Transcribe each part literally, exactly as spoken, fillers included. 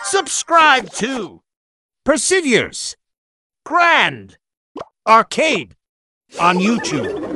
Subscribe to PERSIVIER'S Grand Arcade on YouTube.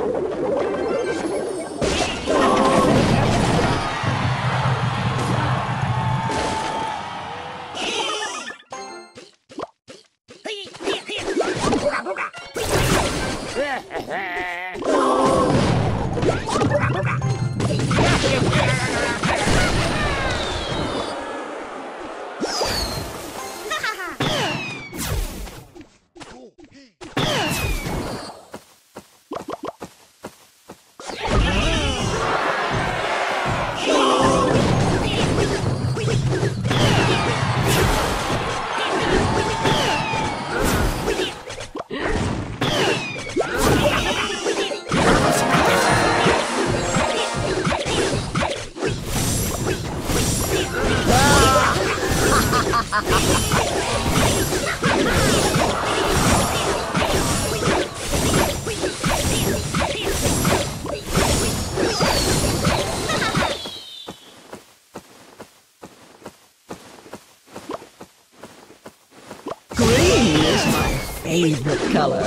Green is my favorite color.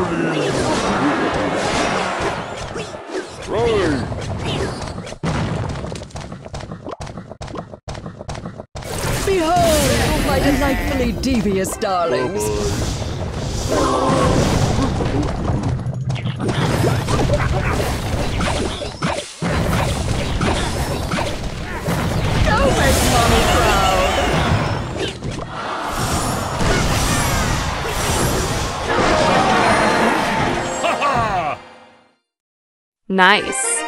Behold, my delightfully devious darlings. Go make mommy proud. Nice.